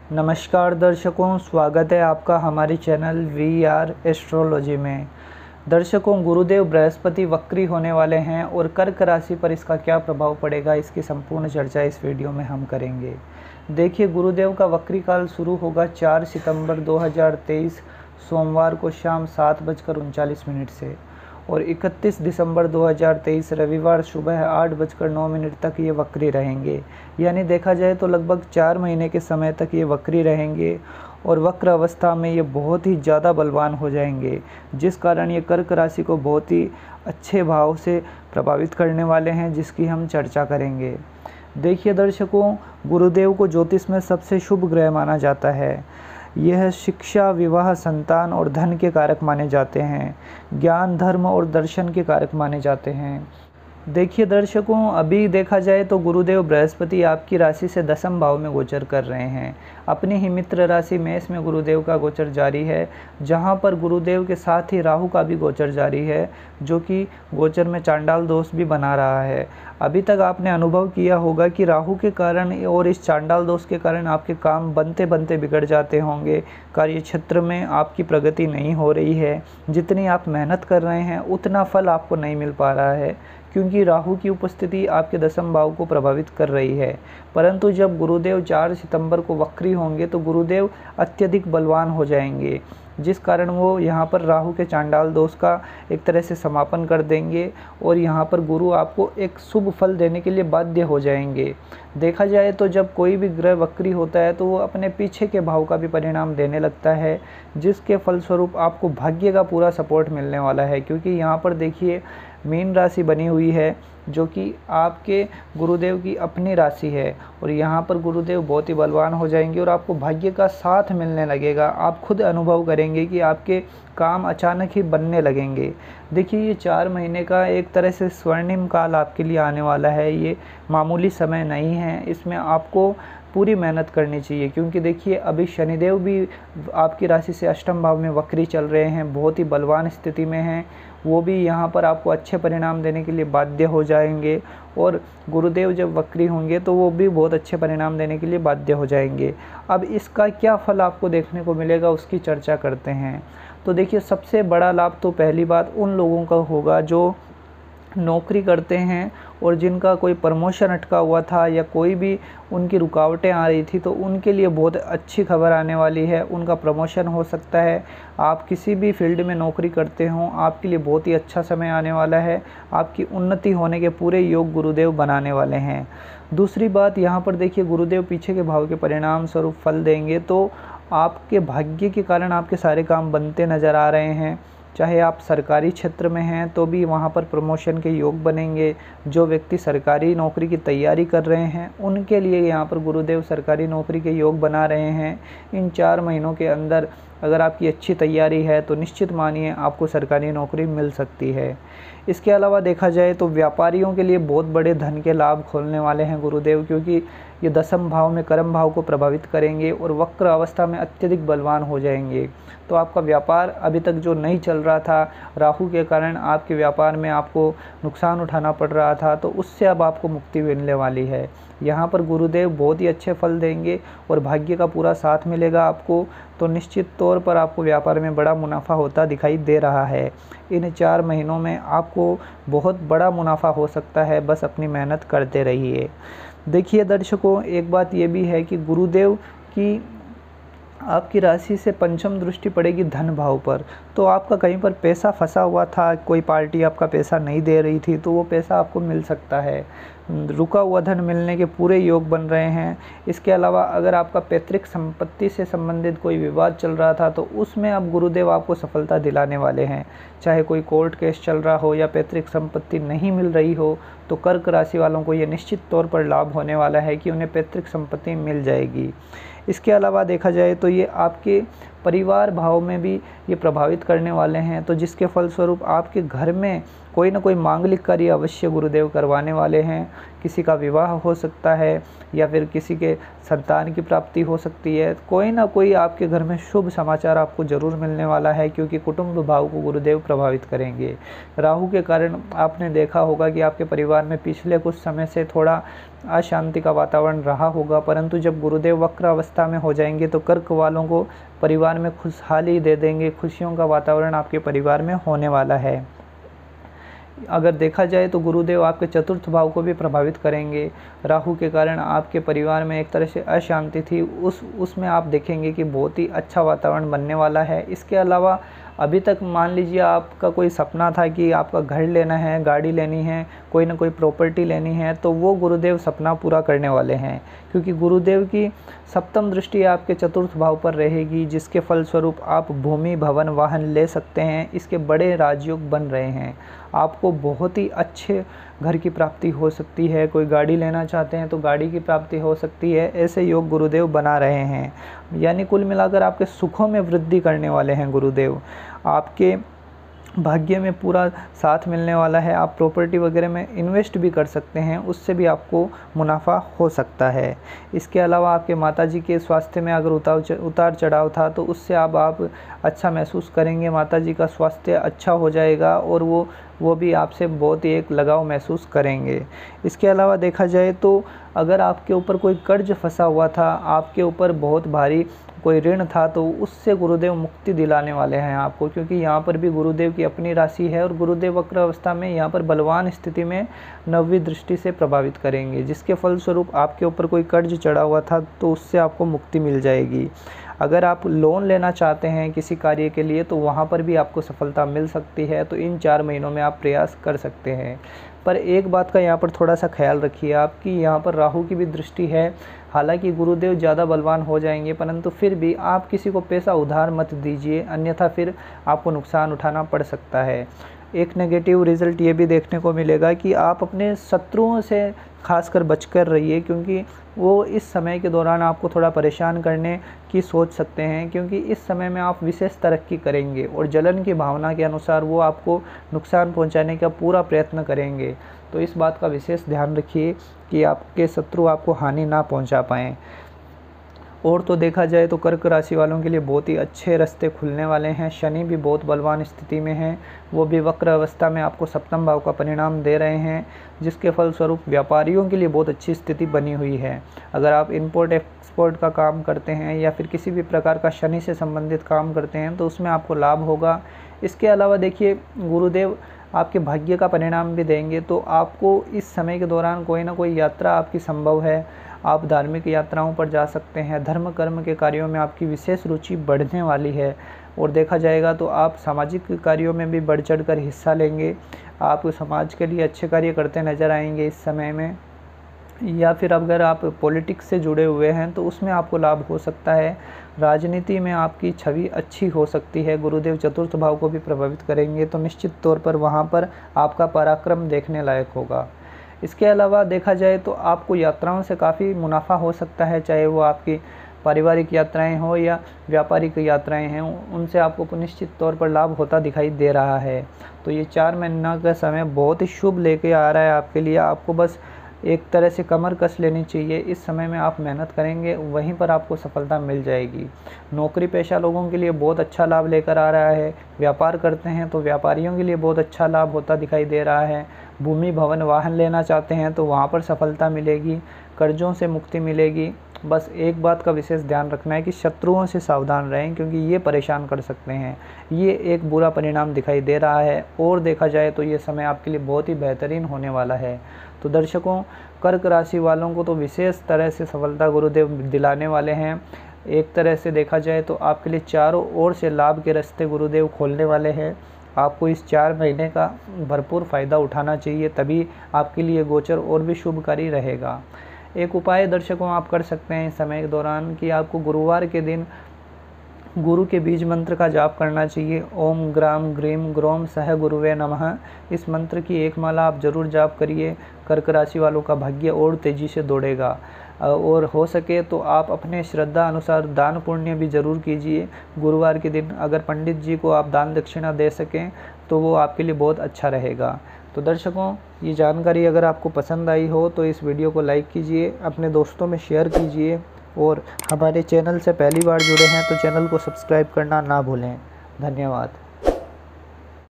नमस्कार दर्शकों, स्वागत है आपका हमारे चैनल वी आर एस्ट्रोलॉजी में। दर्शकों, गुरुदेव बृहस्पति वक्री होने वाले हैं और कर्क राशि पर इसका क्या प्रभाव पड़ेगा, इसकी संपूर्ण चर्चा इस वीडियो में हम करेंगे। देखिए, गुरुदेव का वक्री काल शुरू होगा 4 सितंबर 2023 सोमवार को शाम 7:39 से और 31 दिसंबर 2023 रविवार सुबह 8:09 तक ये वक्री रहेंगे। यानी देखा जाए तो लगभग 4 महीने के समय तक ये वक्री रहेंगे और वक्र अवस्था में ये बहुत ही ज़्यादा बलवान हो जाएंगे, जिस कारण ये कर्क राशि को बहुत ही अच्छे भाव से प्रभावित करने वाले हैं, जिसकी हम चर्चा करेंगे। देखिए दर्शकों, गुरुदेव को ज्योतिष में सबसे शुभ ग्रह माना जाता है। यह शिक्षा, विवाह, संतान और धन के कारक माने जाते हैं। ज्ञान, धर्म और दर्शन के कारक माने जाते हैं। देखिए दर्शकों, अभी देखा जाए तो गुरुदेव बृहस्पति आपकी राशि से 10वें भाव में गोचर कर रहे हैं। अपनी ही मित्र राशि मेष में गुरुदेव का गोचर जारी है, जहां पर गुरुदेव के साथ ही राहु का भी गोचर जारी है, जो कि गोचर में चांडाल दोष भी बना रहा है। अभी तक आपने अनुभव किया होगा कि राहु के कारण और इस चांडाल दोष के कारण आपके काम बनते बनते बिगड़ जाते होंगे। कार्य क्षेत्र में आपकी प्रगति नहीं हो रही है, जितनी आप मेहनत कर रहे हैं उतना फल आपको नहीं मिल पा रहा है, क्योंकि राहु की उपस्थिति आपके 10वें भाव को प्रभावित कर रही है। परंतु जब गुरुदेव 4 सितंबर को वक्री होंगे तो गुरुदेव अत्यधिक बलवान हो जाएंगे, जिस कारण वो यहाँ पर राहु के चांडाल दोष का एक तरह से समापन कर देंगे और यहाँ पर गुरु आपको एक शुभ फल देने के लिए बाध्य हो जाएंगे। देखा जाए तो जब कोई भी ग्रह वक्री होता है तो वो अपने पीछे के भाव का भी परिणाम देने लगता है, जिसके फलस्वरूप आपको भाग्य का पूरा सपोर्ट मिलने वाला है। क्योंकि यहाँ पर देखिए, मीन राशि बनी हुई है, जो कि आपके गुरुदेव की अपनी राशि है, और यहाँ पर गुरुदेव बहुत ही बलवान हो जाएंगे और आपको भाग्य का साथ मिलने लगेगा। आप खुद अनुभव करेंगे कि आपके काम अचानक ही बनने लगेंगे। देखिए, ये 4 महीने का एक तरह से स्वर्णिम काल आपके लिए आने वाला है। ये मामूली समय नहीं है, इसमें आपको पूरी मेहनत करनी चाहिए। क्योंकि देखिए, अभी शनिदेव भी आपकी राशि से 8वें भाव में वक्री चल रहे हैं, बहुत ही बलवान स्थिति में हैं। वो भी यहाँ पर आपको अच्छे परिणाम देने के लिए बाध्य हो जाएंगे, और गुरुदेव जब वक्री होंगे तो वो भी बहुत अच्छे परिणाम देने के लिए बाध्य हो जाएंगे। अब इसका क्या फल आपको देखने को मिलेगा, उसकी चर्चा करते हैं। तो देखिए, सबसे बड़ा लाभ तो पहली बात उन लोगों का होगा जो नौकरी करते हैं और जिनका कोई प्रमोशन अटका हुआ था या कोई भी उनकी रुकावटें आ रही थी, तो उनके लिए बहुत अच्छी खबर आने वाली है। उनका प्रमोशन हो सकता है। आप किसी भी फील्ड में नौकरी करते हों, आपके लिए बहुत ही अच्छा समय आने वाला है। आपकी उन्नति होने के पूरे योग गुरुदेव बनाने वाले हैं। दूसरी बात, यहाँ पर देखिए, गुरुदेव पीछे के भाव के परिणाम स्वरूप फल देंगे, तो आपके भाग्य के कारण आपके सारे काम बनते नज़र आ रहे हैं। चाहे आप सरकारी क्षेत्र में हैं तो भी वहाँ पर प्रमोशन के योग बनेंगे। जो व्यक्ति सरकारी नौकरी की तैयारी कर रहे हैं, उनके लिए यहाँ पर गुरुदेव सरकारी नौकरी के योग बना रहे हैं। इन 4 महीनों के अंदर अगर आपकी अच्छी तैयारी है तो निश्चित मानिए आपको सरकारी नौकरी मिल सकती है। इसके अलावा देखा जाए तो व्यापारियों के लिए बहुत बड़े धन के लाभ खोलने वाले हैं गुरुदेव, क्योंकि ये 10वें भाव में कर्म भाव को प्रभावित करेंगे और वक्र अवस्था में अत्यधिक बलवान हो जाएंगे। तो आपका व्यापार अभी तक जो नहीं चल रहा था, राहु के कारण आपके व्यापार में आपको नुकसान उठाना पड़ रहा था, तो उससे अब आपको मुक्ति मिलने वाली है। यहाँ पर गुरुदेव बहुत ही अच्छे फल देंगे और भाग्य का पूरा साथ मिलेगा आपको, तो निश्चित तौर पर आपको व्यापार में बड़ा मुनाफा होता दिखाई दे रहा है। इन 4 महीनों में आपको बहुत बड़ा मुनाफा हो सकता है, बस अपनी मेहनत करते रहिए। देखिए दर्शकों, एक बात ये भी है कि गुरुदेव की आपकी राशि से 5वीं दृष्टि पड़ेगी धन भाव पर, तो आपका कहीं पर पैसा फंसा हुआ था, कोई पार्टी आपका पैसा नहीं दे रही थी, तो वो पैसा आपको मिल सकता है। रुका हुआ धन मिलने के पूरे योग बन रहे हैं। इसके अलावा अगर आपका पैतृक संपत्ति से संबंधित कोई विवाद चल रहा था, तो उसमें अब गुरुदेव आपको सफलता दिलाने वाले हैं। चाहे कोई कोर्ट केस चल रहा हो या पैतृक संपत्ति नहीं मिल रही हो, तो कर्क राशि वालों को ये निश्चित तौर पर लाभ होने वाला है कि उन्हें पैतृक संपत्ति मिल जाएगी। इसके अलावा देखा जाए तो ये आपके परिवार भाव में भी ये प्रभावित करने वाले हैं, तो जिसके फलस्वरूप आपके घर में कोई ना कोई मांगलिक कार्य अवश्य गुरुदेव करवाने वाले हैं। किसी का विवाह हो सकता है या फिर किसी के संतान की प्राप्ति हो सकती है। कोई ना कोई आपके घर में शुभ समाचार आपको ज़रूर मिलने वाला है, क्योंकि कुटुंब भाव को गुरुदेव प्रभावित करेंगे। राहु के कारण आपने देखा होगा कि आपके परिवार में पिछले कुछ समय से थोड़ा अशांति का वातावरण रहा होगा, परंतु जब गुरुदेव वक्र अवस्था में हो जाएंगे तो कर्क वालों को परिवार में खुशहाली दे देंगे। खुशियों का वातावरण आपके परिवार में होने वाला है। अगर देखा जाए तो गुरुदेव आपके चतुर्थ भाव को भी प्रभावित करेंगे। राहु के कारण आपके परिवार में एक तरह से अशांति थी, उसमें आप देखेंगे कि बहुत ही अच्छा वातावरण बनने वाला है। इसके अलावा अभी तक मान लीजिए आपका कोई सपना था कि आपका घर लेना है, गाड़ी लेनी है, कोई ना कोई प्रॉपर्टी लेनी है, तो वो गुरुदेव सपना पूरा करने वाले हैं, क्योंकि गुरुदेव की सप्तम दृष्टि आपके चतुर्थ भाव पर रहेगी, जिसके फलस्वरूप आप भूमि, भवन, वाहन ले सकते हैं। इसके बड़े राजयोग बन रहे हैं। आपको बहुत ही अच्छे घर की प्राप्ति हो सकती है। कोई गाड़ी लेना चाहते हैं तो गाड़ी की प्राप्ति हो सकती है। ऐसे योग गुरुदेव बना रहे हैं। यानी कुल मिलाकर आपके सुखों में वृद्धि करने वाले हैं गुरुदेव। आपके भाग्य में पूरा साथ मिलने वाला है। आप प्रॉपर्टी वगैरह में इन्वेस्ट भी कर सकते हैं, उससे भी आपको मुनाफा हो सकता है। इसके अलावा आपके माताजी के स्वास्थ्य में अगर उतार चढ़ाव था तो उससे अब आप अच्छा महसूस करेंगे। माताजी का स्वास्थ्य अच्छा हो जाएगा और वो भी आपसे बहुत ही एक लगाव महसूस करेंगे। इसके अलावा देखा जाए तो अगर आपके ऊपर कोई कर्ज फंसा हुआ था, आपके ऊपर बहुत भारी कोई ऋण था, तो उससे गुरुदेव मुक्ति दिलाने वाले हैं आपको, क्योंकि यहाँ पर भी गुरुदेव की अपनी राशि है और गुरुदेव वक्र अवस्था में यहाँ पर बलवान स्थिति में नववीं दृष्टि से प्रभावित करेंगे, जिसके फलस्वरूप आपके ऊपर कोई कर्ज चढ़ा हुआ था तो उससे आपको मुक्ति मिल जाएगी। अगर आप लोन लेना चाहते हैं किसी कार्य के लिए तो वहाँ पर भी आपको सफलता मिल सकती है। तो इन 4 महीनों में आप प्रयास कर सकते हैं। पर एक बात का यहाँ पर थोड़ा सा ख्याल रखिए आप कि यहाँ पर राहु की भी दृष्टि है। हालांकि गुरुदेव ज़्यादा बलवान हो जाएंगे, परंतु फिर भी आप किसी को पैसा उधार मत दीजिए, अन्यथा फिर आपको नुकसान उठाना पड़ सकता है। एक नेगेटिव रिज़ल्ट ये भी देखने को मिलेगा कि आप अपने शत्रुओं से खासकर बचकर रहिए, क्योंकि वो इस समय के दौरान आपको थोड़ा परेशान करने की सोच सकते हैं, क्योंकि इस समय में आप विशेष तरक्की करेंगे और जलन की भावना के अनुसार वो आपको नुकसान पहुंचाने का पूरा प्रयत्न करेंगे। तो इस बात का विशेष ध्यान रखिए कि आपके शत्रु आपको हानि ना पहुंचा पाएँ। और तो देखा जाए तो कर्क राशि वालों के लिए बहुत ही अच्छे रास्ते खुलने वाले हैं। शनि भी बहुत बलवान स्थिति में है, वो भी वक्र अवस्था में आपको सप्तम भाव का परिणाम दे रहे हैं, जिसके फलस्वरूप व्यापारियों के लिए बहुत अच्छी स्थिति बनी हुई है। अगर आप इंपोर्ट एक्सपोर्ट का काम करते हैं या फिर किसी भी प्रकार का शनि से संबंधित काम करते हैं तो उसमें आपको लाभ होगा। इसके अलावा देखिए गुरुदेव आपके भाग्य का परिणाम भी देंगे, तो आपको इस समय के दौरान कोई ना कोई यात्रा आपकी संभव है। आप धार्मिक यात्राओं पर जा सकते हैं। धर्म कर्म के कार्यों में आपकी विशेष रुचि बढ़ने वाली है और देखा जाएगा तो आप सामाजिक कार्यों में भी बढ़ चढ़ कर हिस्सा लेंगे। आप समाज के लिए अच्छे कार्य करते नज़र आएंगे इस समय में। या फिर अगर आप पॉलिटिक्स से जुड़े हुए हैं तो उसमें आपको लाभ हो सकता है। राजनीति में आपकी छवि अच्छी हो सकती है। गुरुदेव चतुर्थ भाव को भी प्रभावित करेंगे, तो निश्चित तौर पर वहाँ पर आपका पराक्रम देखने लायक होगा। इसके अलावा देखा जाए तो आपको यात्राओं से काफ़ी मुनाफा हो सकता है, चाहे वो आपकी पारिवारिक यात्राएं हो या व्यापारिक यात्राएं हैं, उनसे आपको निश्चित तौर पर लाभ होता दिखाई दे रहा है। तो ये 4 महीना का समय बहुत ही शुभ लेके आ रहा है आपके लिए। आपको बस एक तरह से कमर कस लेनी चाहिए। इस समय में आप मेहनत करेंगे, वहीं पर आपको सफलता मिल जाएगी। नौकरी पेशा लोगों के लिए बहुत अच्छा लाभ लेकर आ रहा है। व्यापार करते हैं तो व्यापारियों के लिए बहुत अच्छा लाभ होता दिखाई दे रहा है। भूमि भवन वाहन लेना चाहते हैं तो वहाँ पर सफलता मिलेगी। कर्जों से मुक्ति मिलेगी। बस एक बात का विशेष ध्यान रखना है कि शत्रुओं से सावधान रहें, क्योंकि ये परेशान कर सकते हैं। ये एक बुरा परिणाम दिखाई दे रहा है और देखा जाए तो ये समय आपके लिए बहुत ही बेहतरीन होने वाला है। तो दर्शकों, कर्क राशि वालों को तो विशेष तरह से सफलता गुरुदेव दिलाने वाले हैं। एक तरह से देखा जाए तो आपके लिए चारों ओर से लाभ के रास्ते गुरुदेव खोलने वाले हैं। आपको इस 4 महीने का भरपूर फ़ायदा उठाना चाहिए, तभी आपके लिए गोचर और भी शुभकारी रहेगा। एक उपाय दर्शकों आप कर सकते हैं इस समय के दौरान कि आपको गुरुवार के दिन गुरु के बीज मंत्र का जाप करना चाहिए। ओम ग्राम ग्रीम ग्रोम सह गुरुवे नमः। इस मंत्र की एक माला आप जरूर जाप करिए। कर्क राशि वालों का भाग्य और तेज़ी से दौड़ेगा। और हो सके तो आप अपने श्रद्धा अनुसार दान पुण्य भी जरूर कीजिए। गुरुवार के दिन अगर पंडित जी को आप दान दक्षिणा दे सकें तो वो आपके लिए बहुत अच्छा रहेगा। तो दर्शकों, ये जानकारी अगर आपको पसंद आई हो तो इस वीडियो को लाइक कीजिए, अपने दोस्तों में शेयर कीजिए और हमारे चैनल से पहली बार जुड़े हैं तो चैनल को सब्सक्राइब करना ना भूलें। धन्यवाद।